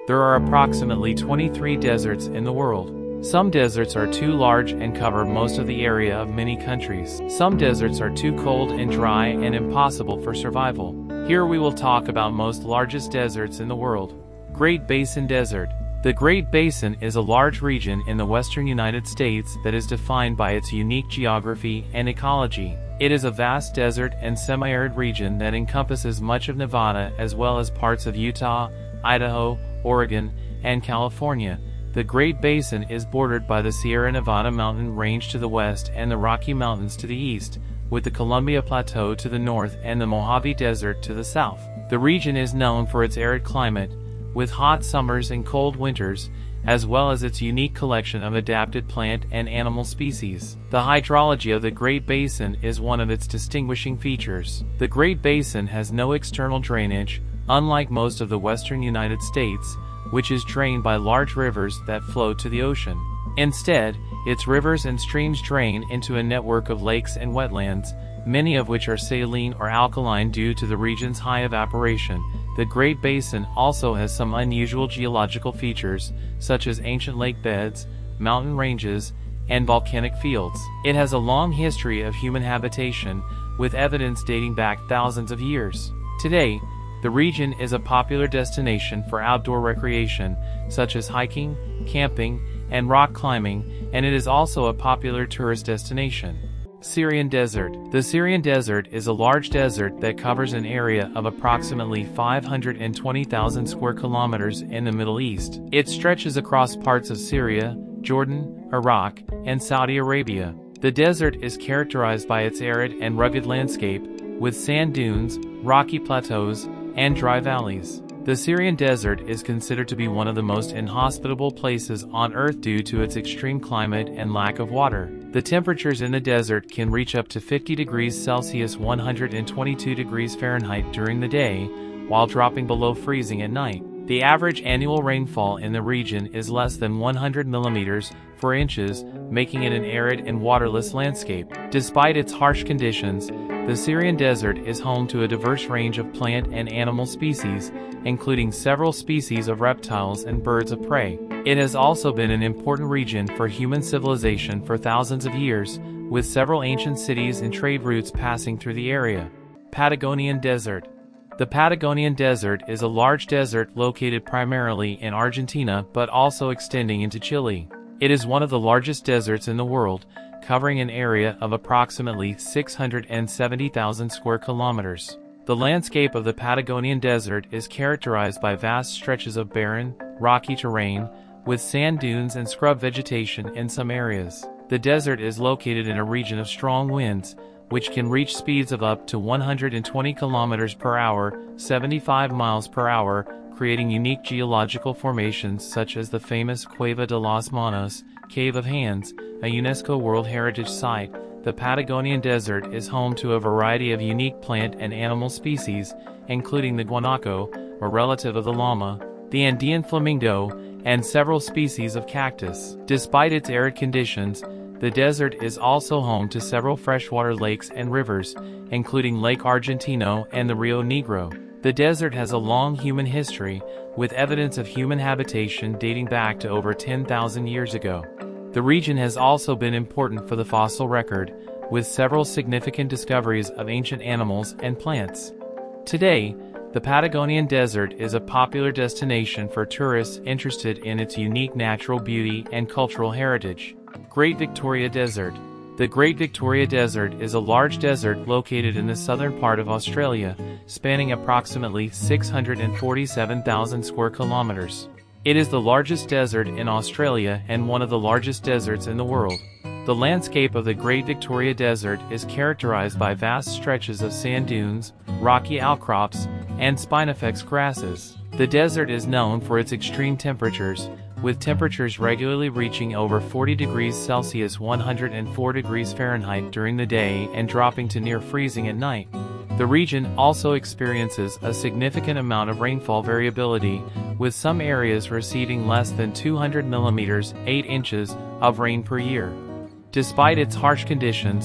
There are approximately 23 deserts in the world. Some deserts are too large and cover most of the area of many countries. Some deserts are too cold and dry and impossible for survival. Here we will talk about most largest deserts in the world. Great Basin Desert. The Great Basin is a large region in the western United States that is defined by its unique geography and ecology. It is a vast desert and semi-arid region that encompasses much of Nevada as well as parts of Utah, Idaho, Oregon, and California. The Great Basin is bordered by the Sierra Nevada mountain range to the west and the Rocky Mountains to the east, with the Columbia Plateau to the north and the Mojave Desert to the south. The region is known for its arid climate, with hot summers and cold winters, as well as its unique collection of adapted plant and animal species. The hydrology of the Great Basin is one of its distinguishing features. The Great Basin has no external drainage, unlike most of the western United States, which is drained by large rivers that flow to the ocean. Instead, its rivers and streams drain into a network of lakes and wetlands, many of which are saline or alkaline due to the region's high evaporation. The Great Basin also has some unusual geological features, such as ancient lake beds, mountain ranges, and volcanic fields. It has a long history of human habitation, with evidence dating back thousands of years. Today, the region is a popular destination for outdoor recreation, such as hiking, camping, and rock climbing, and it is also a popular tourist destination. Syrian Desert. The Syrian Desert is a large desert that covers an area of approximately 520,000 square kilometers in the Middle East. It stretches across parts of Syria, Jordan, Iraq, and Saudi Arabia. The desert is characterized by its arid and rugged landscape, with sand dunes, rocky plateaus, and dry valleys. The Syrian Desert is considered to be one of the most inhospitable places on Earth due to its extreme climate and lack of water. The temperatures in the desert can reach up to 50 degrees Celsius (122 degrees Fahrenheit) during the day, while dropping below freezing at night. The average annual rainfall in the region is less than 100 millimeters, 4 inches, making it an arid and waterless landscape. Despite its harsh conditions, the Syrian Desert is home to a diverse range of plant and animal species, including several species of reptiles and birds of prey. It has also been an important region for human civilization for thousands of years, with several ancient cities and trade routes passing through the area. Patagonian Desert. The Patagonian Desert is a large desert located primarily in Argentina but also extending into Chile. It is one of the largest deserts in the world, covering an area of approximately 670,000 square kilometers. The landscape of the Patagonian Desert is characterized by vast stretches of barren, rocky terrain, with sand dunes and scrub vegetation in some areas. The desert is located in a region of strong winds, which can reach speeds of up to 120 kilometers per hour, 75 miles per hour, creating unique geological formations such as the famous Cueva de las Manos, Cave of Hands, a UNESCO World Heritage Site. The Patagonian Desert is home to a variety of unique plant and animal species, including the guanaco, a relative of the llama, the Andean flamingo, and several species of cactus. Despite its arid conditions, the desert is also home to several freshwater lakes and rivers, including Lake Argentino and the Rio Negro. The desert has a long human history, with evidence of human habitation dating back to over 10,000 years ago. The region has also been important for the fossil record, with several significant discoveries of ancient animals and plants. Today, the Patagonian Desert is a popular destination for tourists interested in its unique natural beauty and cultural heritage. Great Victoria Desert. The Great Victoria Desert is a large desert located in the southern part of Australia, spanning approximately 647,000 square kilometers. It is the largest desert in Australia and one of the largest deserts in the world. The landscape of the Great Victoria Desert is characterized by vast stretches of sand dunes, rocky outcrops, and spinifex grasses. The desert is known for its extreme temperatures, with temperatures regularly reaching over 40 degrees Celsius (104 degrees Fahrenheit) during the day and dropping to near freezing at night. The region also experiences a significant amount of rainfall variability, with some areas receiving less than 200 millimeters (8 inches) of rain per year. Despite its harsh conditions,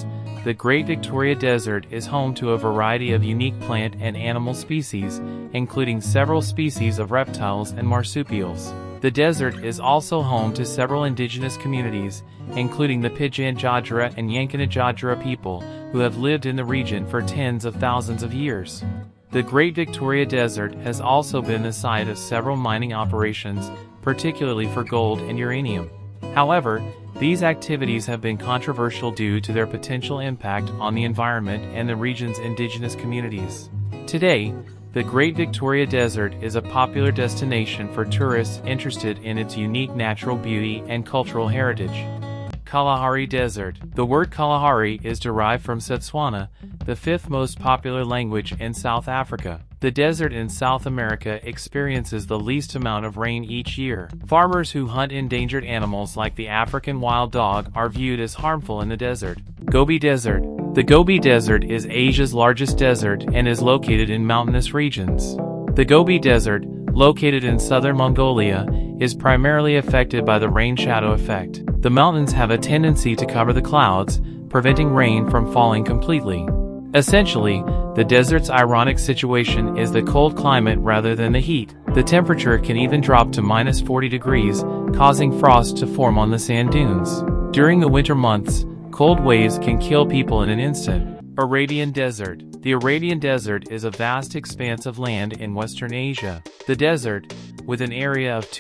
The Great Victoria Desert is home to a variety of unique plant and animal species, including several species of reptiles and marsupials. The desert is also home to several indigenous communities, including the Pitjantjatjara and Yankunytjatjara people, who have lived in the region for tens of thousands of years. The Great Victoria Desert has also been the site of several mining operations, particularly for gold and uranium. However, these activities have been controversial due to their potential impact on the environment and the region's indigenous communities. Today, the Great Victoria Desert is a popular destination for tourists interested in its unique natural beauty and cultural heritage. Kalahari Desert. The word Kalahari is derived from Setswana, the fifth most popular language in South Africa. The desert in South America experiences the least amount of rain each year. Farmers who hunt endangered animals like the African wild dog are viewed as harmful in the desert. Gobi Desert. The Gobi Desert is Asia's largest desert and is located in mountainous regions. The Gobi Desert, located in southern Mongolia, is primarily affected by the rain shadow effect. The mountains have a tendency to cover the clouds, preventing rain from falling completely. Essentially, the desert's ironic situation is the cold climate rather than the heat. The temperature can even drop to -40 degrees, causing frost to form on the sand dunes. During the winter months, cold waves can kill people in an instant. Arabian Desert. The Arabian Desert is a vast expanse of land in Western Asia. The desert, with an area of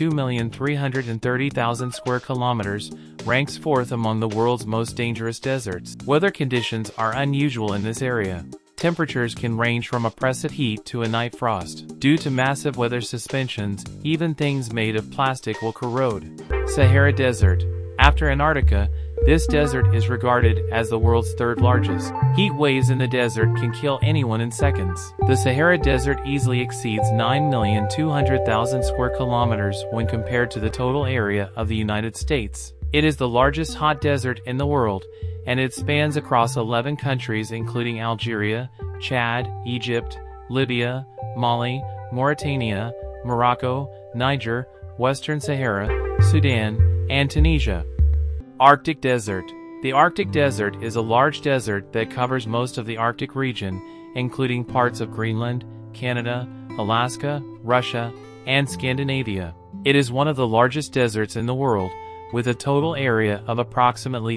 2,330,000 square kilometers, ranks fourth among the world's most dangerous deserts. Weather conditions are unusual in this area. Temperatures can range from oppressive heat to a night frost. Due to massive weather suspensions, even things made of plastic will corrode. Sahara Desert. After Antarctica, this desert is regarded as the world's third largest. Heat waves in the desert can kill anyone in seconds. The Sahara Desert easily exceeds 9,200,000 square kilometers when compared to the total area of the United States. It is the largest hot desert in the world, and it spans across 11 countries including Algeria, Chad, Egypt, Libya, Mali, Mauritania, Morocco, Niger, Western Sahara, Sudan, and Tunisia. Arctic Desert. The Arctic Desert is a large desert that covers most of the Arctic region, including parts of Greenland, Canada, Alaska, Russia, and Scandinavia. It is one of the largest deserts in the world, with a total area of approximately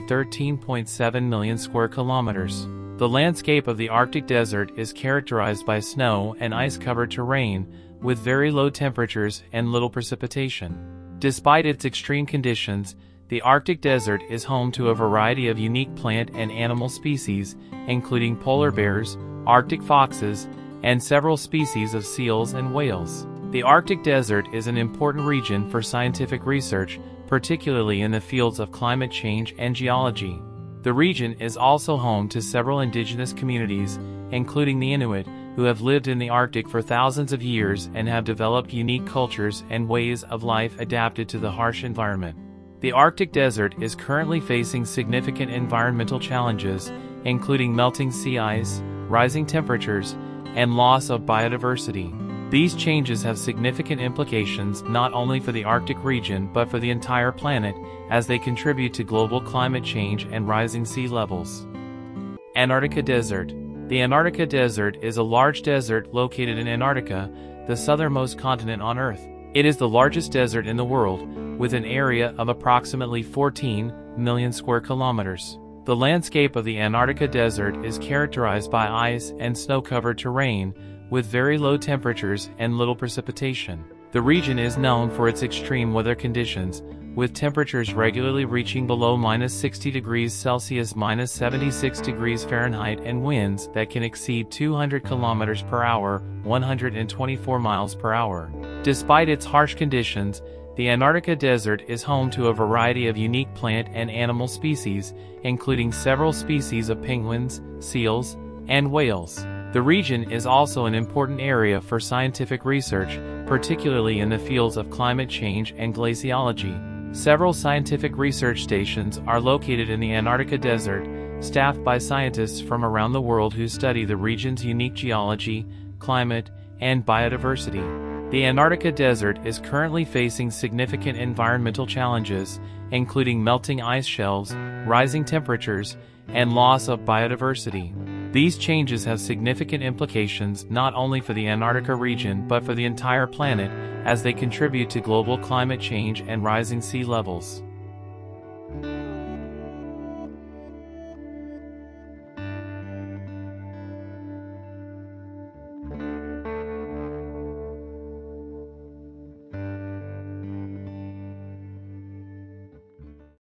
13.7 million square kilometers. The landscape of the Arctic Desert is characterized by snow and ice-covered terrain, with very low temperatures and little precipitation. Despite its extreme conditions, the Arctic Desert is home to a variety of unique plant and animal species, including polar bears, Arctic foxes, and several species of seals and whales. The Arctic Desert is an important region for scientific research, particularly in the fields of climate change and geology. The region is also home to several indigenous communities, including the Inuit, who have lived in the Arctic for thousands of years and have developed unique cultures and ways of life adapted to the harsh environment. The Arctic Desert is currently facing significant environmental challenges, including melting sea ice, rising temperatures, and loss of biodiversity. These changes have significant implications not only for the Arctic region but for the entire planet, as they contribute to global climate change and rising sea levels. Antarctica Desert. The Antarctica Desert is a large desert located in Antarctica, the southernmost continent on Earth. It is the largest desert in the world, with an area of approximately 14 million square kilometers. The landscape of the Antarctica Desert is characterized by ice and snow-covered terrain, with very low temperatures and little precipitation. The region is known for its extreme weather conditions, with temperatures regularly reaching below -60 degrees Celsius -76 degrees Fahrenheit and winds that can exceed 200 kilometers per hour, 124 miles per hour. Despite its harsh conditions, the Antarctica Desert is home to a variety of unique plant and animal species, including several species of penguins, seals, and whales. The region is also an important area for scientific research, particularly in the fields of climate change and glaciology. Several scientific research stations are located in the Antarctica Desert, staffed by scientists from around the world who study the region's unique geology, climate, and biodiversity. The Antarctica Desert is currently facing significant environmental challenges, including melting ice shelves, rising temperatures, and loss of biodiversity. These changes have significant implications not only for the Antarctica region but for the entire planet, as they contribute to global climate change and rising sea levels.